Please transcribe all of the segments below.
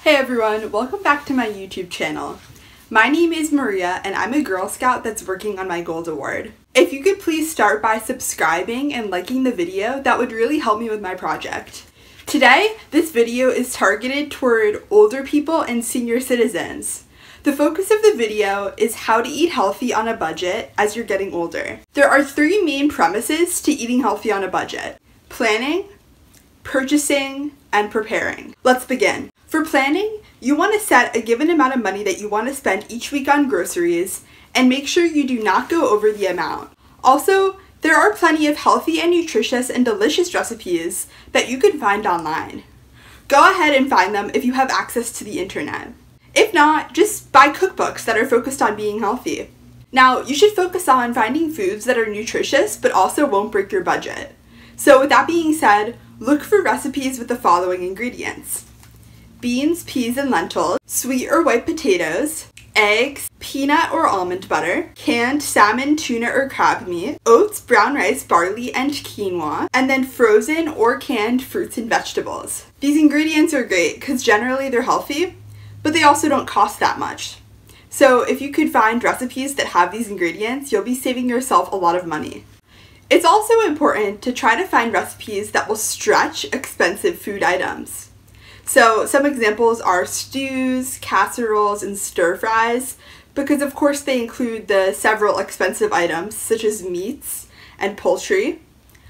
Hey everyone, welcome back to my YouTube channel. My name is Maria and I'm a Girl Scout that's working on my Gold Award. If you could please start by subscribing and liking the video, that would really help me with my project. Today, this video is targeted toward older people and senior citizens. The focus of the video is how to eat healthy on a budget as you're getting older. There are three main premises to eating healthy on a budget: planning, purchasing, and preparing. Let's begin. For planning, you want to set a given amount of money that you want to spend each week on groceries and make sure you do not go over the amount. Also, there are plenty of healthy and nutritious and delicious recipes that you can find online. Go ahead and find them if you have access to the internet. If not, just buy cookbooks that are focused on being healthy. Now, you should focus on finding foods that are nutritious but also won't break your budget. So with that being said, look for recipes with the following ingredients: beans, peas, and lentils, sweet or white potatoes, eggs, peanut or almond butter, canned salmon, tuna, or crab meat, oats, brown rice, barley, and quinoa, and then frozen or canned fruits and vegetables. These ingredients are great because generally they're healthy, but they also don't cost that much. So if you could find recipes that have these ingredients, you'll be saving yourself a lot of money. It's also important to try to find recipes that will stretch expensive food items. So some examples are stews, casseroles, and stir fries, because of course they include the several expensive items such as meats and poultry,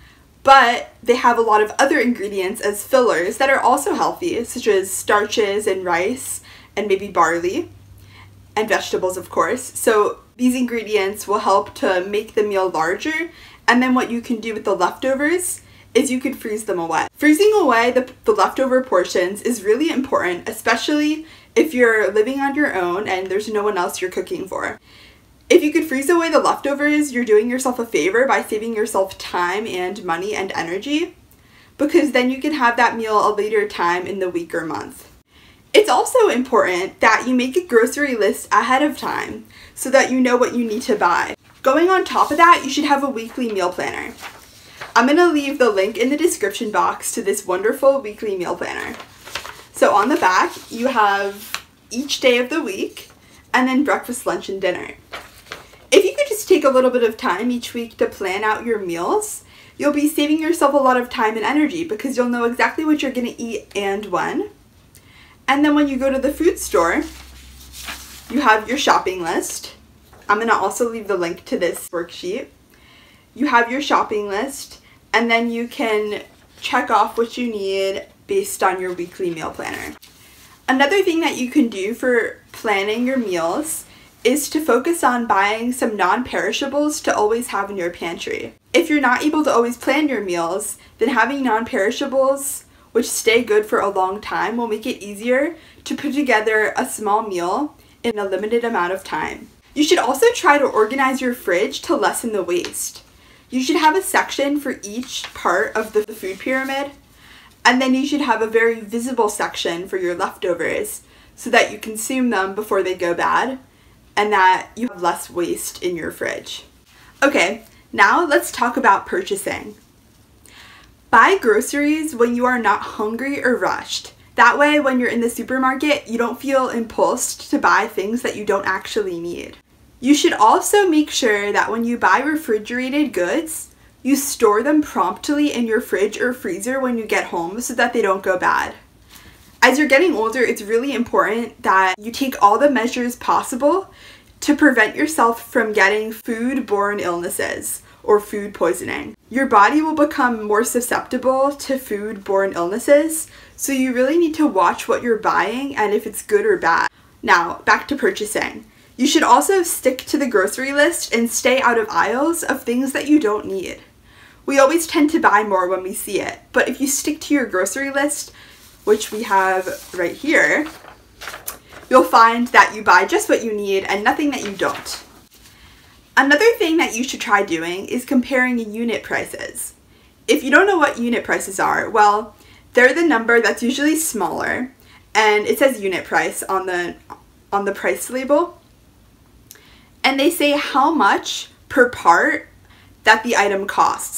but they have a lot of other ingredients as fillers that are also healthy, such as starches and rice and maybe barley and vegetables, of course. So these ingredients will help to make the meal larger, and then what you can do with the leftovers is you could freeze them away. Freezing away the leftover portions is really important, especially if you're living on your own and there's no one else you're cooking for. If you could freeze away the leftovers, you're doing yourself a favor by saving yourself time and money and energy, because then you can have that meal a later time in the week or month. It's also important that you make a grocery list ahead of time so that you know what you need to buy. Going on top of that, you should have a weekly meal planner. I'm going to leave the link in the description box to this wonderful weekly meal planner. So on the back, you have each day of the week, and then breakfast, lunch, and dinner. If you could just take a little bit of time each week to plan out your meals, you'll be saving yourself a lot of time and energy because you'll know exactly what you're going to eat and when. And then when you go to the food store, you have your shopping list. I'm going to also leave the link to this worksheet. You have your shopping list, and then you can check off what you need based on your weekly meal planner. Another thing that you can do for planning your meals is to focus on buying some non-perishables to always have in your pantry. If you're not able to always plan your meals, then having non-perishables which stay good for a long time will make it easier to put together a small meal in a limited amount of time. You should also try to organize your fridge to lessen the waste. You should have a section for each part of the food pyramid, and then you should have a very visible section for your leftovers so that you consume them before they go bad and that you have less waste in your fridge. Okay, now let's talk about purchasing. Buy groceries when you are not hungry or rushed. That way, when you're in the supermarket, you don't feel impulsed to buy things that you don't actually need. You should also make sure that when you buy refrigerated goods, you store them promptly in your fridge or freezer when you get home so that they don't go bad. As you're getting older, it's really important that you take all the measures possible to prevent yourself from getting food-borne illnesses or food poisoning. Your body will become more susceptible to food-borne illnesses, so you really need to watch what you're buying and if it's good or bad. Now, back to purchasing. You should also stick to the grocery list and stay out of aisles of things that you don't need. We always tend to buy more when we see it, but if you stick to your grocery list, which we have right here, you'll find that you buy just what you need and nothing that you don't. Another thing that you should try doing is comparing unit prices. If you don't know what unit prices are, well, they're the number that's usually smaller, and it says unit price on the price label. And they say how much per part that the item costs.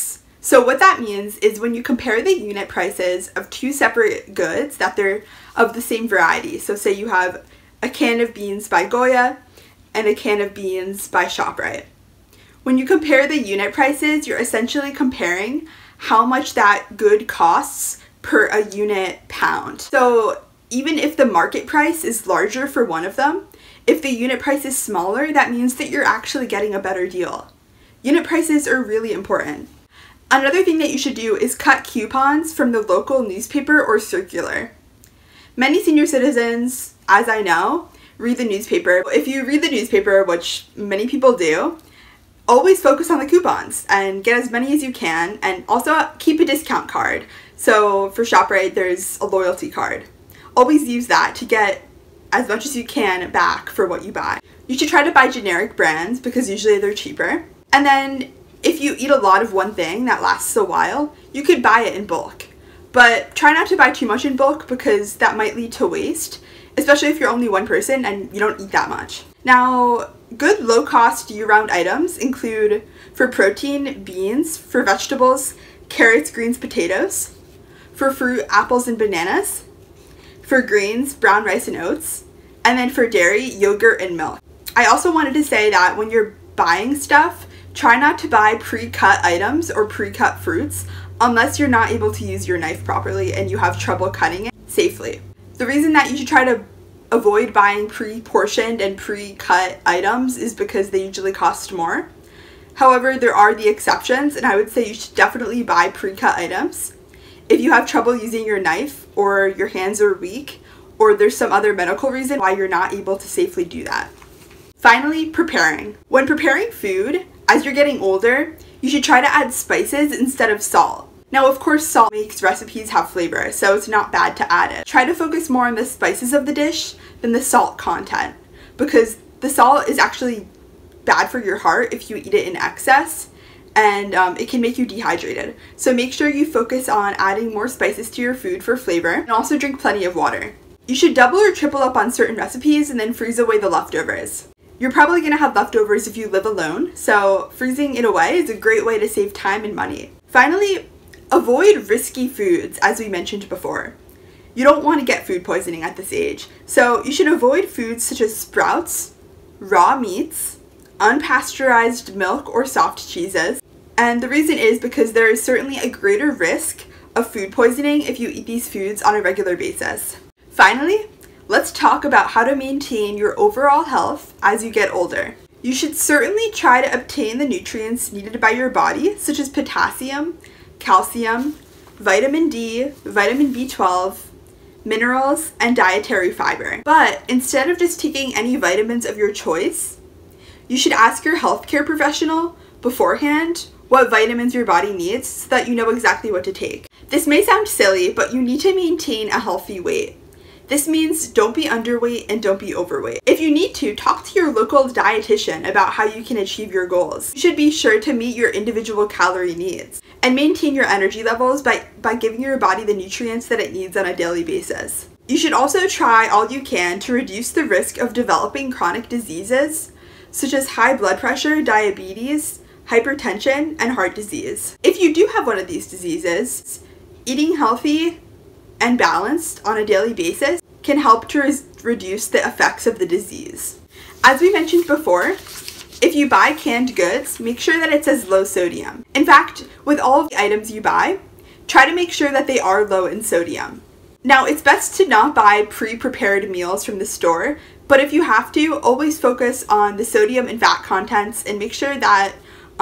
So what that means is when you compare the unit prices of two separate goods that they're of the same variety. So say you have a can of beans by Goya and a can of beans by ShopRite. When you compare the unit prices, you're essentially comparing how much that good costs per a unit pound. So even if the market price is larger for one of them, if the unit price is smaller, that means that you're actually getting a better deal. Unit prices are really important. Another thing that you should do is cut coupons from the local newspaper or circular. Many senior citizens, as I know, read the newspaper. If you read the newspaper, which many people do, always focus on the coupons and get as many as you can, and also keep a discount card. So for ShopRite, there's a loyalty card. Always use that to get as much as you can back for what you buy. You should try to buy generic brands because usually they're cheaper. And then if you eat a lot of one thing that lasts a while, you could buy it in bulk. But try not to buy too much in bulk because that might lead to waste, especially if you're only one person and you don't eat that much. Now, good low-cost year-round items include, for protein, beans; for vegetables, carrots, greens, potatoes; for fruit, apples and bananas; for grains, brown rice and oats; and then for dairy, yogurt and milk. I also wanted to say that when you're buying stuff, try not to buy pre-cut items or pre-cut fruits unless you're not able to use your knife properly and you have trouble cutting it safely. The reason that you should try to avoid buying pre-portioned and pre-cut items is because they usually cost more. However, there are the exceptions, and I would say you should definitely buy pre-cut items. If you have trouble using your knife, or your hands are weak, or there's some other medical reason why you're not able to safely do that. Finally, preparing. When preparing food, as you're getting older, you should try to add spices instead of salt. Now, of course, salt makes recipes have flavor, so it's not bad to add it. Try to focus more on the spices of the dish than the salt content, because the salt is actually bad for your heart if you eat it in excess, and it can make you dehydrated. So make sure you focus on adding more spices to your food for flavor, and also drink plenty of water. You should double or triple up on certain recipes and then freeze away the leftovers. You're probably going to have leftovers if you live alone, so freezing it away is a great way to save time and money. Finally, avoid risky foods, as we mentioned before. You don't want to get food poisoning at this age, so you should avoid foods such as sprouts, raw meats, unpasteurized milk or soft cheeses. And the reason is because there is certainly a greater risk of food poisoning if you eat these foods on a regular basis. Finally, let's talk about how to maintain your overall health as you get older. You should certainly try to obtain the nutrients needed by your body, such as potassium, calcium, vitamin D, vitamin B12, minerals, and dietary fiber. But instead of just taking any vitamins of your choice, you should ask your healthcare professional beforehand what vitamins your body needs so that you know exactly what to take. This may sound silly, but you need to maintain a healthy weight. This means don't be underweight and don't be overweight. If you need to, talk to your local dietitian about how you can achieve your goals. You should be sure to meet your individual calorie needs and maintain your energy levels by giving your body the nutrients that it needs on a daily basis. You should also try all you can to reduce the risk of developing chronic diseases such as high blood pressure, diabetes, hypertension, and heart disease. If you do have one of these diseases, eating healthy and balanced on a daily basis can help to reduce the effects of the disease. As we mentioned before, if you buy canned goods, make sure that it says low sodium. In fact, with all of the items you buy, try to make sure that they are low in sodium. Now, it's best to not buy pre-prepared meals from the store, but if you have to, always focus on the sodium and fat contents and make sure that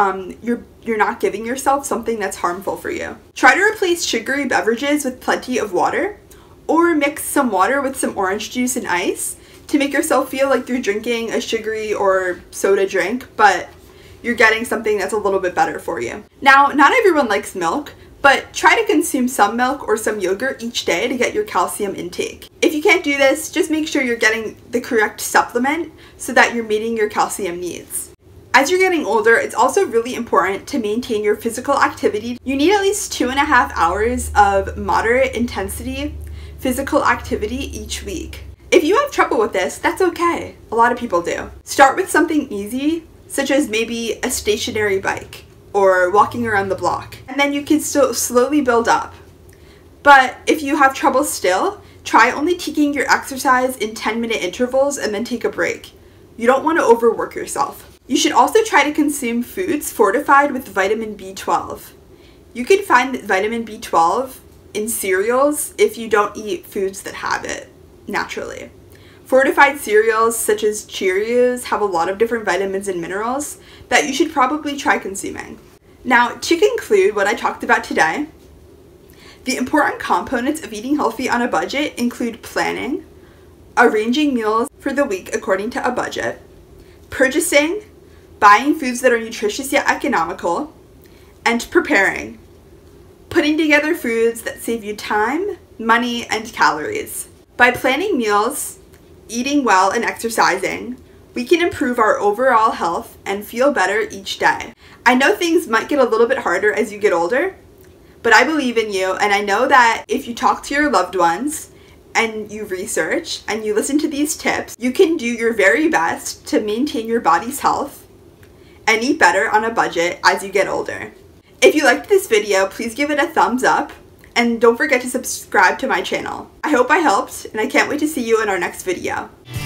you're not giving yourself something that's harmful for you. Try to replace sugary beverages with plenty of water, or mix some water with some orange juice and ice to make yourself feel like you're drinking a sugary or soda drink, but you're getting something that's a little bit better for you. Now, not everyone likes milk, but try to consume some milk or some yogurt each day to get your calcium intake. If you can't do this, just make sure you're getting the correct supplement so that you're meeting your calcium needs. As you're getting older, it's also really important to maintain your physical activity. You need at least 2.5 hours of moderate intensity physical activity each week. If you have trouble with this, that's okay. A lot of people do. Start with something easy, such as maybe a stationary bike, or walking around the block. And then you can still slowly build up. But if you have trouble still, try only taking your exercise in 10-minute intervals and then take a break. You don't want to overwork yourself. You should also try to consume foods fortified with vitamin B12. You can find vitamin B12 in cereals if you don't eat foods that have it naturally. Fortified cereals such as Cheerios have a lot of different vitamins and minerals that you should probably try consuming. Now, to conclude what I talked about today, the important components of eating healthy on a budget include planning, arranging meals for the week according to a budget, purchasing, buying foods that are nutritious yet economical, and preparing, putting together foods that save you time, money, and calories. By planning meals, eating well, and exercising, we can improve our overall health and feel better each day. I know things might get a little bit harder as you get older, but I believe in you, and I know that if you talk to your loved ones and you research and you listen to these tips, you can do your very best to maintain your body's health and eat better on a budget as you get older. If you liked this video, please give it a thumbs up and don't forget to subscribe to my channel. I hope I helped, and I can't wait to see you in our next video.